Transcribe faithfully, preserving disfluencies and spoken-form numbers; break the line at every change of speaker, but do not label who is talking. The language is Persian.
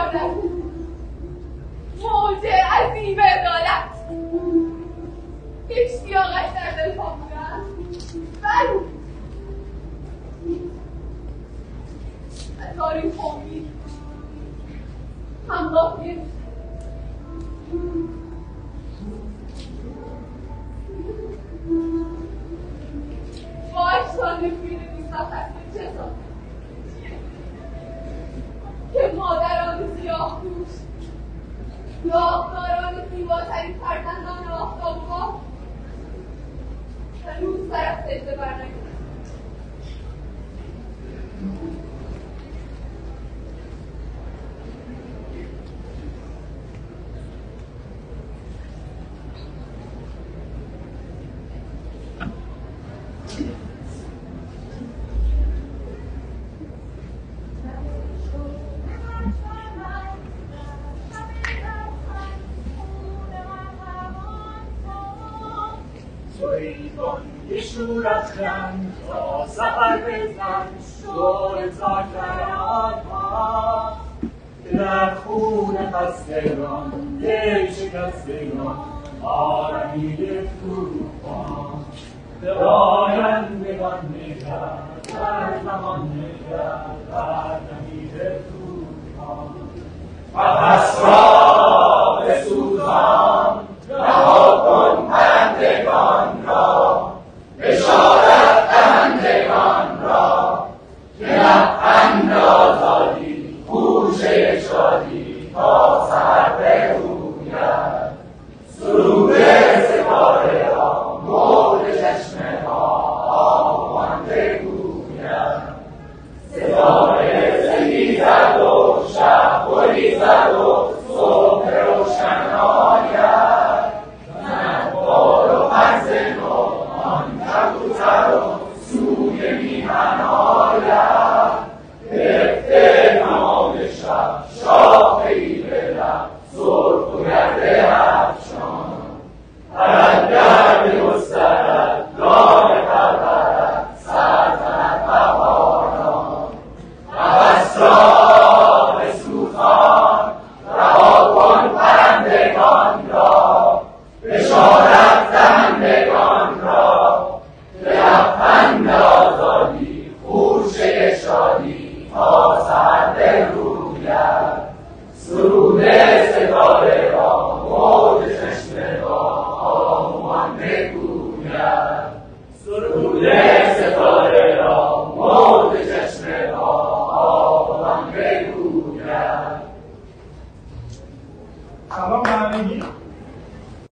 دولت، موج عظیم عدالت، اشتیاقش در دل پا بودن بلو و تاریخ امید همراه میشه. باش سال میره میساخت چه سال که مادران سیاه دوش یافتاران زیباترین فرزندان آفتاب‌ها هنوز طرف سجده برنگیدند.
یه شورت کن تا سفر بزن شور زاکران ها که در خون خستگان دل شکستگان آرمید توفان به آیندگان نگر در زمان نگر در نمید توفان و پس را بسوزان رها کن پرندگان را بشارت دهندگان را که لبخند آزادی خوشه شادی تا سحر بروید سرود ستاره را موج چشمه ها آهوان بگوید ستاره ستیزد و شب گریزد و صبح روشن آید نقبار و فرزن و آن کبوتر و سوی میهن آید گرفته تمام شب شاخهای به لب سرخ و گرد افشان پرنده بگسترد دانه پرورد سلطنت بهاران نفس را بسوزان رها کن پرندگان را بشارت دهندگان را به لبخند آزادی خوشه شادی تا سحر بروید سرود ستاره را موج چشمه را آهوان بگوید سرود ستاره را موج چشمه را آهوان بگوید.
سلام به همگی.